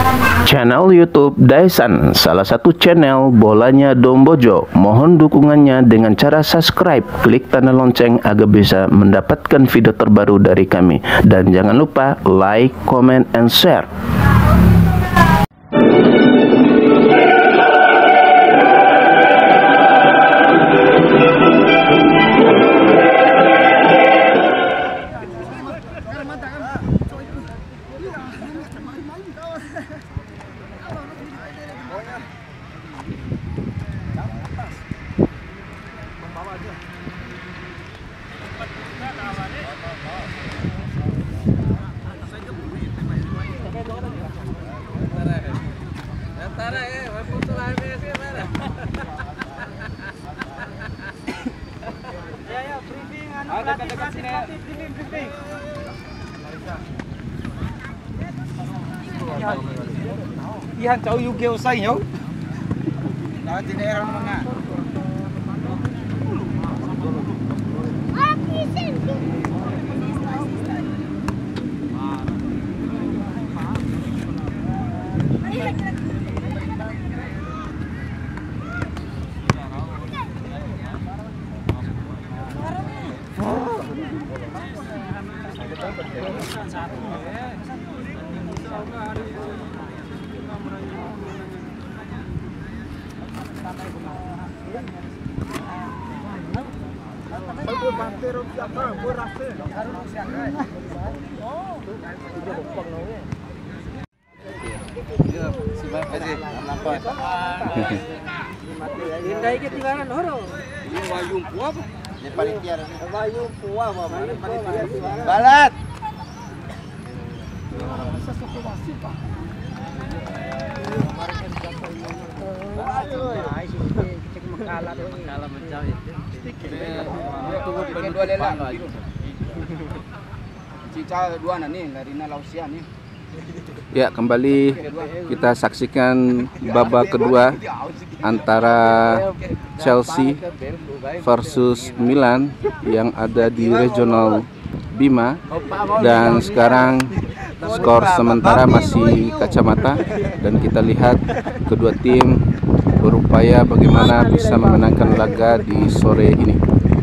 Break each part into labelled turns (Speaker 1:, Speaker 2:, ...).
Speaker 1: Channel YouTube Daesan, salah satu channel bolanya Dombojo. Mohon dukungannya dengan cara subscribe, klik tanda lonceng agar bisa mendapatkan video terbaru dari kami. Dan jangan lupa like, comment, and share.
Speaker 2: Ihan cháu yêu kêu say nhấu. Đó thì đây không mang à.
Speaker 3: Indai ke tibaran horo.
Speaker 2: Wayung puah apa?
Speaker 4: Ini panitia.
Speaker 3: Wayung puah apa? Panitia.
Speaker 4: Balat.
Speaker 1: Ya, kembali kita saksikan babak kedua antara Chelsea versus Milan yang ada di regional Bima, dan sekarang skor sementara masih kacamata, dan kita lihat kedua tim berupaya bagaimana bisa memenangkan laga di sore ini.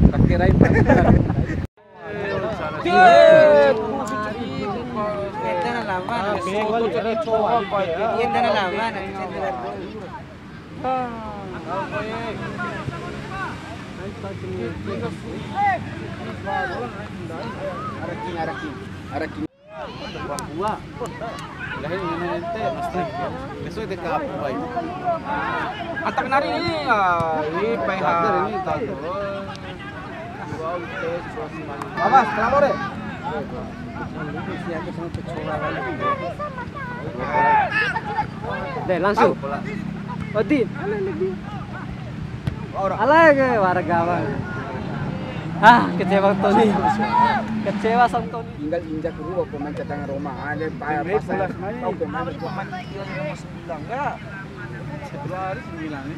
Speaker 2: Antak nari ini ini PH ini Awas, kelamo deh.
Speaker 3: Deh langsung. Odin. Alah ke warga bang. Kecewa Tony. Kecewa sama Tony.
Speaker 2: Tinggal injak dulu pemain cadangan Roma. Ada pasal tahu pemain enggak. Februari 9 nih.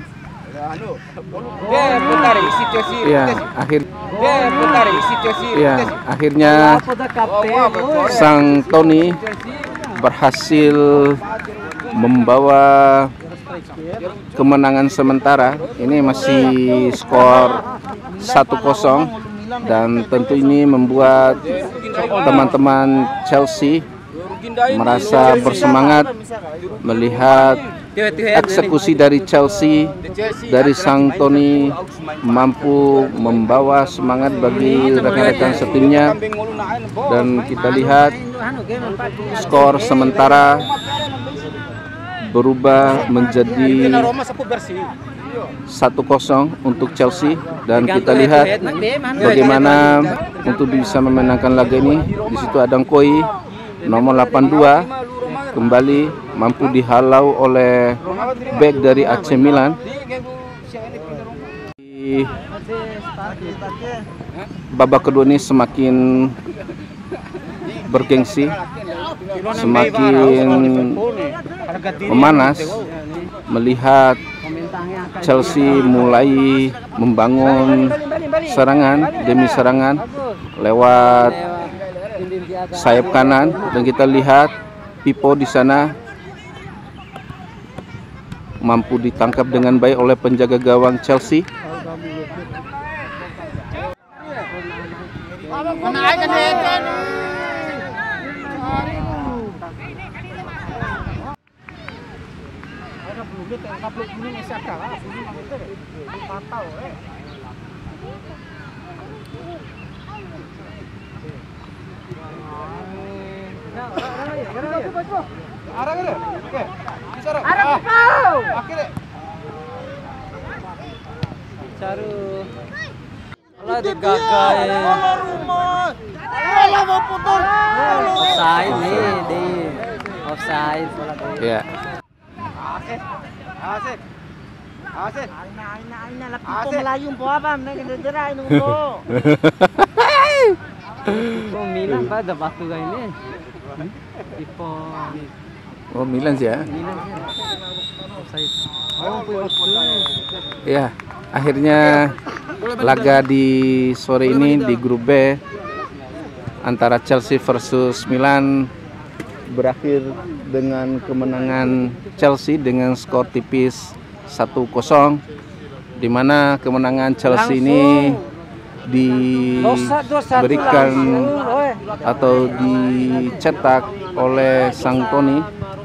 Speaker 1: Akhirnya sang Tony berhasil membawa kemenangan sementara. Ini masih skor 1-0, dan tentu ini membuat teman-teman Chelsea merasa bersemangat melihat eksekusi dari Chelsea, dari sang Tony mampu membawa semangat bagi rekan-rekan setimnya. Dan kita lihat skor sementara berubah menjadi 1-0 untuk Chelsea, dan kita lihat bagaimana untuk bisa memenangkan laga ini. Di situ ada Koi nomor 82 kembali mampu dihalau oleh bek dari AC Milan. Di babak kedua ini semakin bergengsi, semakin memanas melihat Chelsea mulai membangun serangan demi serangan lewat sayap kanan, dan kita lihat Pipo di sana mampu ditangkap dengan baik oleh penjaga gawang Chelsea.
Speaker 3: Caru. Alah digagal. Offside nih, di offside.
Speaker 1: Ya.
Speaker 3: Oh Milan pada waktu ini. Tipo
Speaker 1: Oh, Milan sih ya.
Speaker 3: Milan sih. Offside. Oh,
Speaker 1: Ya, akhirnya laga di sore ini di grup B antara Chelsea versus Milan berakhir dengan kemenangan Chelsea dengan skor tipis 1-0, di mana kemenangan Chelsea ini diberikan atau dicetak oleh Sang Toni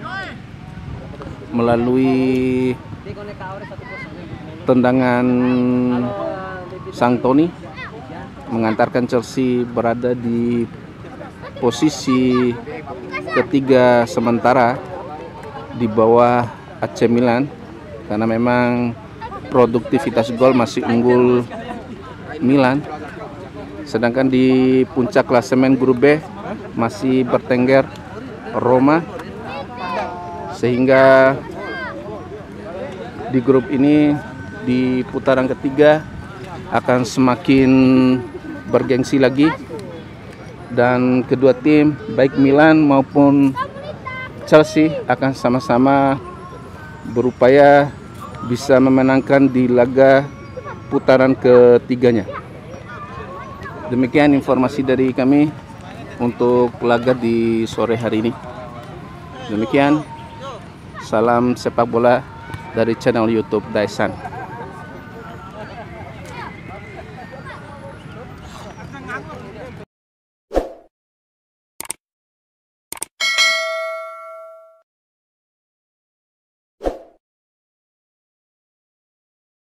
Speaker 1: melalui tendangan Sang Toni, mengantarkan Chelsea berada di posisi ketiga sementara di bawah AC Milan, karena memang produktivitas gol masih unggul Milan. Sedangkan di puncak klasemen grup B masih bertengger Roma, sehingga di grup ini di putaran ketiga akan semakin bergengsi lagi, dan kedua tim baik Milan maupun Chelsea akan sama-sama berupaya bisa memenangkan di laga putaran ketiganya. Demikian informasi dari kami untuk laga di sore hari ini. Demikian, salam sepak bola dari channel YouTube Daesan.